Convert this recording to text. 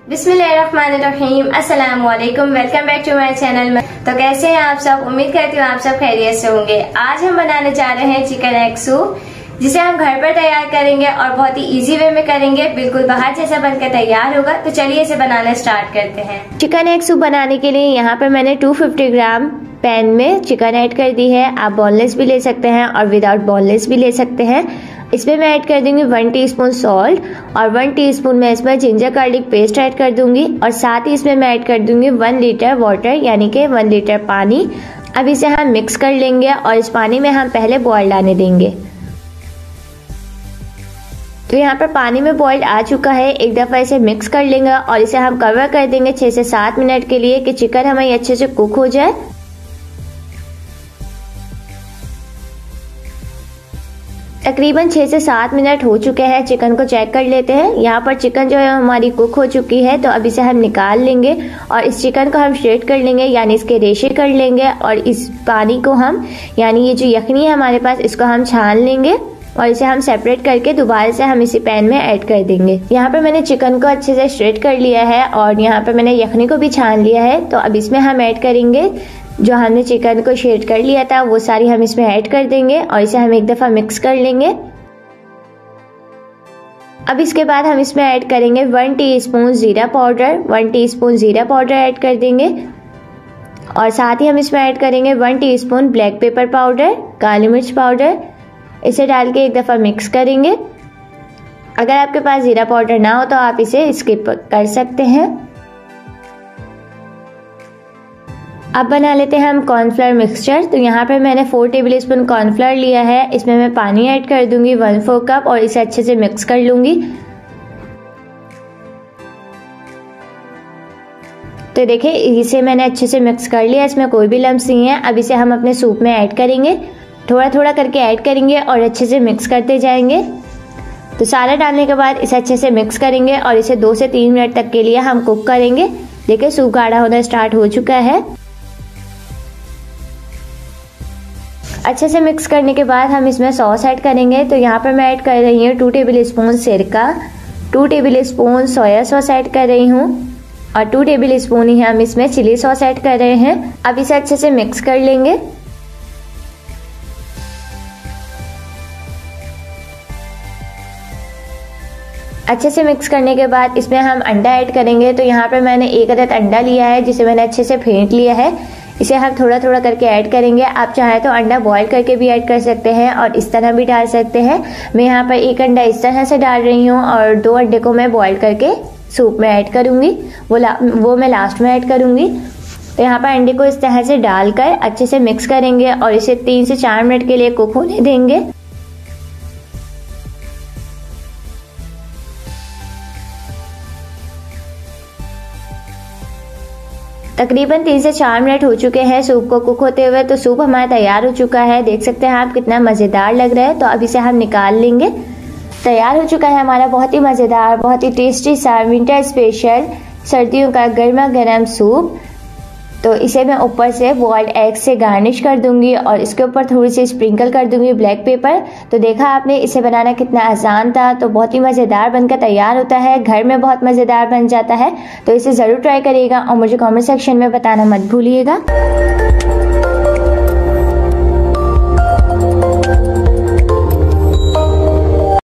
बिस्मिल्लाहिर्रहमानिर्रहीम, अस्सलाम वालेकुम। Welcome back to my channel. तो कैसे हैं आप सब? उम्मीद करती हूँ आप सब खैरियत से होंगे। आज हम बनाने जा रहे हैं चिकन एग सूप, जिसे हम घर पर तैयार करेंगे और बहुत ही इजी वे में करेंगे, बिल्कुल बाहर जैसा बनकर तैयार होगा। तो चलिए इसे बनाना स्टार्ट करते हैं। चिकन एग सूप बनाने के लिए यहाँ पर मैंने 250 ग्राम पैन में चिकन ऐड कर दी है। आप बोनलेस भी ले सकते हैं और विदाउट बोनलेस भी ले सकते हैं। इसमें मैं ऐड कर दूंगी 1 टीस्पून सॉल्ट और 1 टीस्पून मैं इसमें जिंजर गार्लिक पेस्ट ऐड कर दूंगी और साथ ही इसमें मैं ऐड कर दूंगी 1 लीटर वाटर, यानी कि 1 लीटर पानी। अब इसे हम मिक्स कर लेंगे और इस पानी में हम पहले बॉयल आने देंगे। तो यहाँ पर पानी में बॉयल आ चुका है। एक दफ़ा इसे मिक्स कर लेंगे और इसे हम कवर कर देंगे 6 से 7 मिनट के लिए कि चिकन हमारी अच्छे से कुक हो जाए। तकरीबन 6 से 7 मिनट हो चुके हैं। चिकन को चेक कर लेते हैं। यहाँ पर चिकन जो है हमारी कुक हो चुकी है, तो अब इसे हम निकाल लेंगे और इस चिकन को हम श्रेड कर लेंगे, यानी इसके रेशे कर लेंगे। और इस पानी को हम, यानी ये जो यखनी है हमारे पास, इसको हम छान लेंगे और इसे हम सेपरेट करके दोबारा से हम इसी पैन में ऐड कर देंगे। यहाँ पर मैंने चिकन को अच्छे से श्रेड कर लिया है और यहाँ पर मैंने यखनी को भी छान लिया है। तो अब इसमें हम ऐड करेंगे जो हमने चिकन को श्रेड कर लिया था, वो सारी हम इसमें ऐड कर देंगे और इसे हम एक दफ़ा मिक्स कर लेंगे। अब इसके बाद हम इसमें ऐड करेंगे 1 टीस्पून जीरा पाउडर, 1 टीस्पून जीरा पाउडर ऐड कर देंगे और साथ ही हम इसमें ऐड करेंगे 1 टीस्पून ब्लैक पेपर पाउडर, काली मिर्च पाउडर। इसे डाल के एक दफ़ा मिक्स करेंगे। अगर आपके पास जीरा पाउडर ना हो तो आप इसे स्किप कर सकते हैं। अब बना लेते हैं हम कॉर्नफ्लोर मिक्सचर। तो यहाँ पर मैंने 4 टेबलस्पून कॉर्नफ्लोर लिया है। इसमें मैं पानी ऐड कर दूंगी 1/4 कप और इसे अच्छे से मिक्स कर लूंगी। तो देखिए इसे मैंने अच्छे से मिक्स कर लिया, इसमें कोई भी लम्स नहीं है। अब इसे हम अपने सूप में ऐड करेंगे, थोड़ा थोड़ा करके ऐड करेंगे और अच्छे से मिक्स करते जाएंगे। तो सारा डालने के बाद इसे अच्छे से मिक्स करेंगे और इसे 2 से 3 मिनट तक के लिए हम कुक करेंगे। देखिए सूप गाढ़ा होना स्टार्ट हो चुका है। अच्छे से मिक्स करने के बाद हम इसमें सॉस ऐड करेंगे। तो यहाँ पर मैं ऐड कर रही हूँ 2 टेबलस्पून सिरका, 2 टेबलस्पून सोया सॉस ऐड कर रही हूँ और 2 टेबलस्पून ही हम इसमें चिली सॉस ऐड कर रहे हैं। अब इसे अच्छे से मिक्स कर लेंगे। अच्छे से मिक्स करने के बाद इसमें हम अंडा ऐड करेंगे। तो यहाँ पर मैंने 1 अदद अंडा लिया है, जिसे मैंने अच्छे से फेंट लिया है। इसे हम थोड़ा थोड़ा करके ऐड करेंगे। आप चाहें तो अंडा बॉईल करके भी ऐड कर सकते हैं और इस तरह भी डाल सकते हैं। मैं यहाँ पर 1 अंडा इस तरह से डाल रही हूँ और 2 अंडे को मैं बॉईल करके सूप में ऐड करूँगी, वो मैं लास्ट में ऐड करूँगी। तो यहाँ पर अंडे को इस तरह से डालकर अच्छे से मिक्स करेंगे और इसे 3 से 4 मिनट के लिए कुक होने देंगे। तकरीबन 3 से 4 मिनट हो चुके हैं सूप को कुक होते हुए। तो सूप हमारा तैयार हो चुका है, देख सकते हैं आप कितना मज़ेदार लग रहा है। तो अब इसे हम निकाल लेंगे। तैयार हो चुका है हमारा बहुत ही मज़ेदार, बहुत ही टेस्टी सा विंटर स्पेशल सर्दियों का गर्मा गर्म सूप। तो इसे मैं ऊपर से बॉइल्ड एग से गार्निश कर दूंगी और इसके ऊपर थोड़ी सी स्प्रिंकल कर दूंगी ब्लैक पेपर। तो देखा आपने इसे बनाना कितना आसान था। तो बहुत ही मज़ेदार बनकर तैयार होता है, घर में बहुत मज़ेदार बन जाता है। तो इसे ज़रूर ट्राई करिएगा और मुझे कमेंट सेक्शन में बताना मत भूलिएगा।